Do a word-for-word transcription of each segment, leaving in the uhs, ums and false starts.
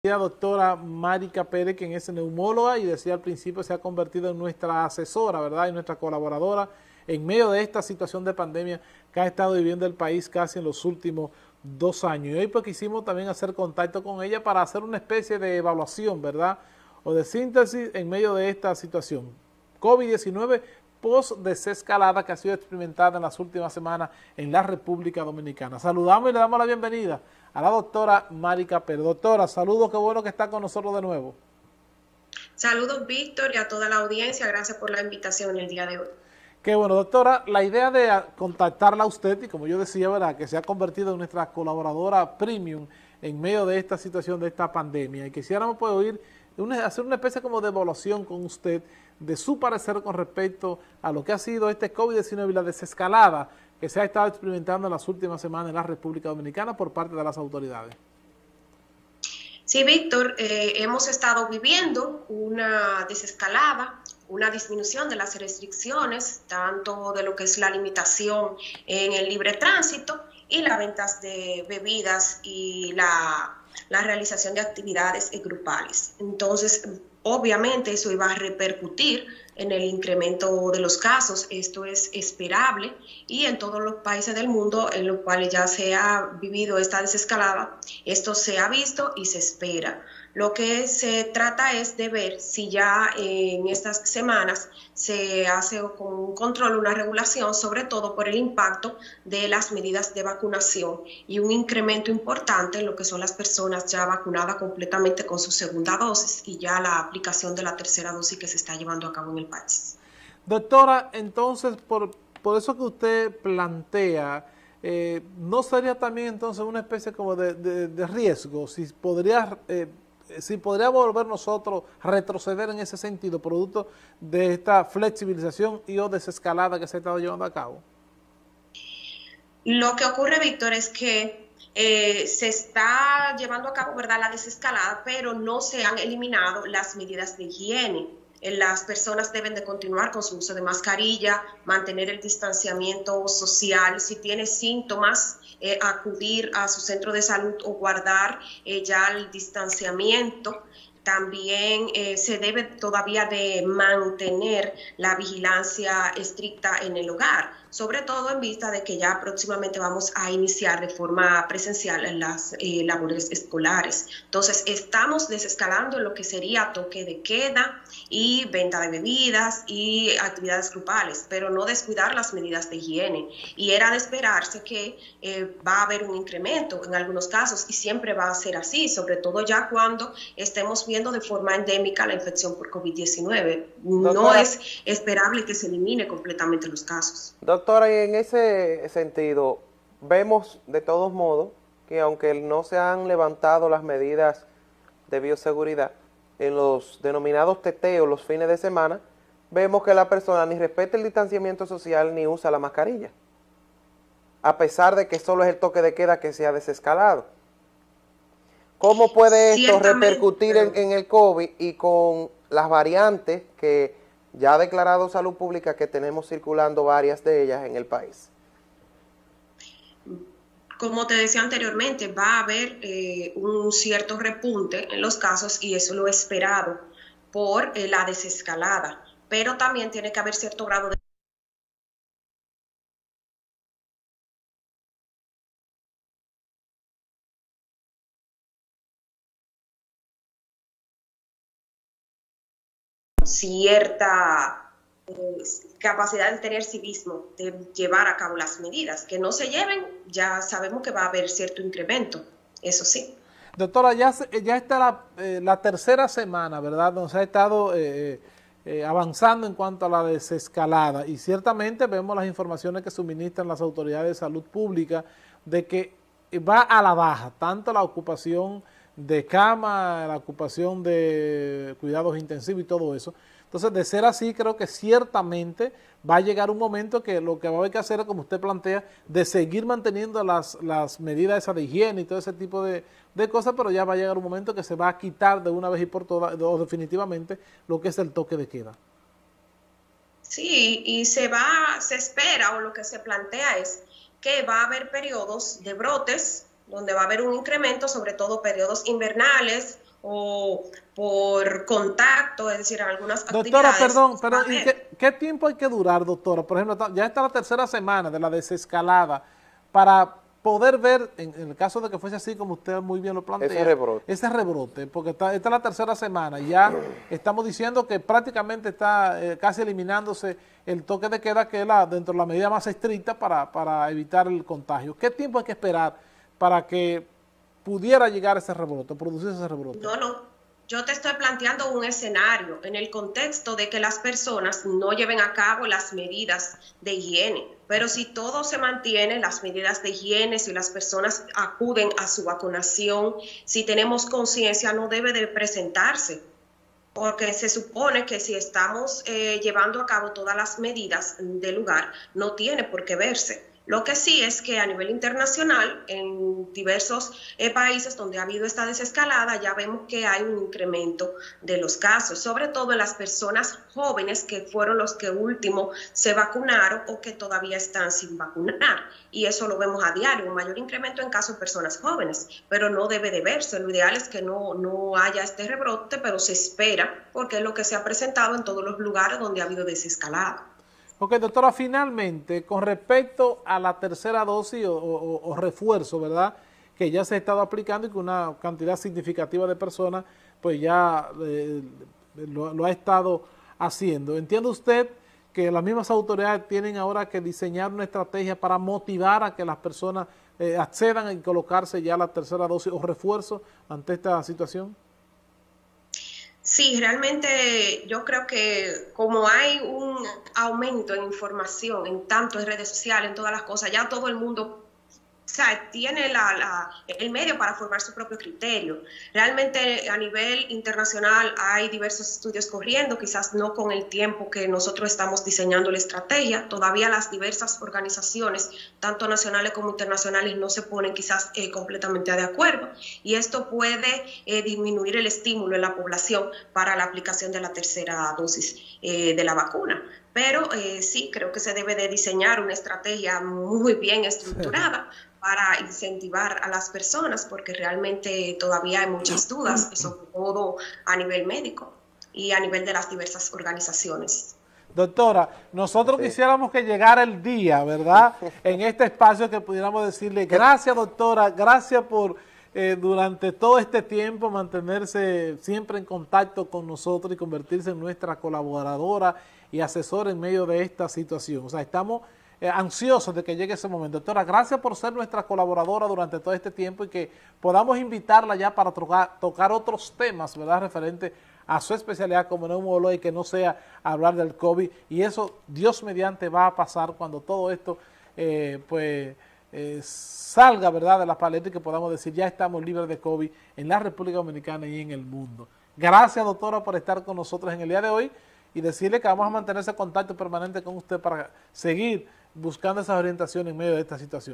La doctora Marica Pérez, quien es neumóloga y decía al principio se ha convertido en nuestra asesora, ¿verdad? Y nuestra colaboradora en medio de esta situación de pandemia que ha estado viviendo el país casi en los últimos dos años. Y hoy pues quisimos también hacer contacto con ella para hacer una especie de evaluación, ¿verdad? O de síntesis en medio de esta situación. COVID diecinueve post-desescalada que ha sido experimentada en las últimas semanas en la República Dominicana. Saludamos y le damos la bienvenida a la doctora Marica Pérez. Doctora, saludos, qué bueno que está con nosotros de nuevo. Saludos, Víctor, y a toda la audiencia. Gracias por la invitación el día de hoy. Qué bueno, doctora, la idea de contactarla a usted, y como yo decía, ¿verdad?, que se ha convertido en nuestra colaboradora premium en medio de esta situación, de esta pandemia, y quisiéramos pues oír, una, hacer una especie como de evaluación con usted de su parecer con respecto a lo que ha sido este COVID diecinueve y la desescalada que se ha estado experimentando en las últimas semanas en la República Dominicana por parte de las autoridades. Sí, Víctor, eh, hemos estado viviendo una desescalada, una disminución de las restricciones, tanto de lo que es la limitación en el libre tránsito y las ventas de bebidas y la, la realización de actividades grupales. Entonces, obviamente eso iba a repercutir en el incremento de los casos. Esto es esperable y en todos los países del mundo en los cuales ya se ha vivido esta desescalada, esto se ha visto y se espera. Lo que se trata es de ver si ya en estas semanas se hace con un control, una regulación, sobre todo por el impacto de las medidas de vacunación y un incremento importante en lo que son las personas ya vacunadas completamente con su segunda dosis y ya la aplicación de la tercera dosis que se está llevando a cabo en el país. Doctora, entonces, por, por eso que usted plantea, eh, ¿no sería también entonces una especie como de, de, de riesgo? Si podría... Eh, si podría volver nosotros a retroceder en ese sentido, producto de esta flexibilización y o desescalada que se ha estado llevando a cabo. Lo que ocurre, Víctor, es que eh, se está llevando a cabo, ¿verdad?, la desescalada, pero no se han eliminado las medidas de higiene. Las personas deben de continuar con su uso de mascarilla, mantener el distanciamiento social. Si tiene síntomas, eh, acudir a su centro de salud o guardar eh, ya el distanciamiento. También eh, se debe todavía de mantener la vigilancia estricta en el hogar, sobre todo en vista de que ya próximamente vamos a iniciar de forma presencial en las eh, labores escolares. Entonces, estamos desescalando lo que sería toque de queda y venta de bebidas y actividades grupales, pero no descuidar las medidas de higiene. Y era de esperarse que eh, va a haber un incremento en algunos casos y siempre va a ser así, sobre todo ya cuando estemos viendo de forma endémica la infección por COVID diecinueve. No es esperable que se elimine completamente los casos. Doctora, y en ese sentido, vemos de todos modos que aunque no se han levantado las medidas de bioseguridad en los denominados teteos los fines de semana, vemos que la persona ni respeta el distanciamiento social ni usa la mascarilla, a pesar de que solo es el toque de queda que se ha desescalado. ¿Cómo puede esto repercutir en, en el COVID y con las variantes que ya ha declarado Salud Pública que tenemos circulando varias de ellas en el país? Como te decía anteriormente, va a haber eh, un cierto repunte en los casos y eso lo esperado por eh, la desescalada, pero también tiene que haber cierto grado de cierta eh, capacidad de tener civismo, de llevar a cabo las medidas. Que no se lleven, ya sabemos que va a haber cierto incremento, eso sí. Doctora, ya, ya está la, eh, la tercera semana, ¿verdad?, donde se ha estado eh, eh, avanzando en cuanto a la desescalada y ciertamente vemos las informaciones que suministran las autoridades de salud pública de que va a la baja, tanto la ocupación de cama, la ocupación de cuidados intensivos y todo eso. Entonces, de ser así, creo que ciertamente va a llegar un momento que lo que va a haber que hacer es, como usted plantea, de seguir manteniendo las, las medidas esas de higiene y todo ese tipo de, de cosas, pero ya va a llegar un momento que se va a quitar de una vez y por todas, o definitivamente, lo que es el toque de queda. Sí, y se va, se espera, o lo que se plantea es que va a haber periodos de brotes, donde va a haber un incremento, sobre todo periodos invernales o por contacto, es decir, algunas Doctora, actividades. perdón, perdón, ¿y qué, qué tiempo hay que durar, doctora? Por ejemplo, ya está la tercera semana de la desescalada para poder ver, en, en el caso de que fuese así como usted muy bien lo plantea, ese rebrote, ese rebrote porque está, esta es la tercera semana y ya estamos diciendo que prácticamente está eh, casi eliminándose el toque de queda, que es la, dentro de la medida más estricta para, para evitar el contagio. ¿Qué tiempo hay que esperar para que pudiera llegar ese rebrote, producirse ese rebrote? No, no. Yo te estoy planteando un escenario en el contexto de que las personas no lleven a cabo las medidas de higiene, pero si todo se mantiene, las medidas de higiene, si las personas acuden a su vacunación, si tenemos conciencia, no debe de presentarse, porque se supone que si estamos eh, llevando a cabo todas las medidas del lugar, no tiene por qué verse. Lo que sí es que a nivel internacional, en diversos eh, países donde ha habido esta desescalada, ya vemos que hay un incremento de los casos, sobre todo en las personas jóvenes que fueron los que último se vacunaron o que todavía están sin vacunar. Y eso lo vemos a diario, un mayor incremento en casos de personas jóvenes, pero no debe de verse. Lo ideal es que no, no haya este rebrote, pero se espera porque es lo que se ha presentado en todos los lugares donde ha habido desescalada. Ok, doctora, finalmente, con respecto a la tercera dosis o, o, o refuerzo, ¿verdad?, que ya se ha estado aplicando y que una cantidad significativa de personas pues ya eh, lo, lo ha estado haciendo. ¿Entiende usted que las mismas autoridades tienen ahora que diseñar una estrategia para motivar a que las personas eh, accedan a colocarse ya la tercera dosis o refuerzo ante esta situación? Sí, realmente yo creo que como hay un aumento en información, en tanto en redes sociales, en todas las cosas, ya todo el mundo, o sea, tiene la, la, el medio para formar su propio criterio. Realmente a nivel internacional hay diversos estudios corriendo, quizás no con el tiempo que nosotros estamos diseñando la estrategia. Todavía las diversas organizaciones, tanto nacionales como internacionales, no se ponen quizás eh, completamente de acuerdo. Y esto puede eh, disminuir el estímulo en la población para la aplicación de la tercera dosis eh, de la vacuna. Pero eh, sí, creo que se debe de diseñar una estrategia muy bien estructurada para incentivar a las personas, porque realmente todavía hay muchas dudas, sobre todo a nivel médico y a nivel de las diversas organizaciones. Doctora, nosotros sí. quisiéramos que llegara el día, ¿verdad?, en este espacio que pudiéramos decirle gracias, doctora, gracias por eh, durante todo este tiempo mantenerse siempre en contacto con nosotros y convertirse en nuestra colaboradora y asesora en medio de esta situación. O sea, estamos Eh, ansiosos de que llegue ese momento. Doctora, gracias por ser nuestra colaboradora durante todo este tiempo y que podamos invitarla ya para tocar, tocar otros temas, ¿verdad?, referente a su especialidad como neumóloga y que no sea hablar del COVID. Y eso, Dios mediante, va a pasar cuando todo esto eh, pues eh, salga, ¿verdad?, de la paleta y que podamos decir ya estamos libres de COVID en la República Dominicana y en el mundo. Gracias, doctora, por estar con nosotros en el día de hoy y decirle que vamos a mantener ese contacto permanente con usted para seguir buscando esas orientaciones en medio de esta situación.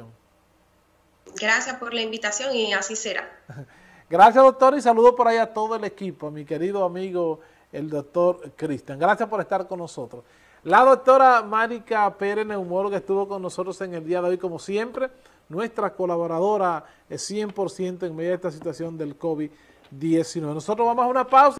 Gracias por la invitación y así será. Gracias, doctor, y saludo por ahí a todo el equipo, a mi querido amigo, el doctor Cristian. Gracias por estar con nosotros. La doctora Marica Pérez, neumóloga, estuvo con nosotros en el día de hoy, como siempre, nuestra colaboradora cien por ciento en medio de esta situación del COVID diecinueve. Nosotros vamos a una pausa.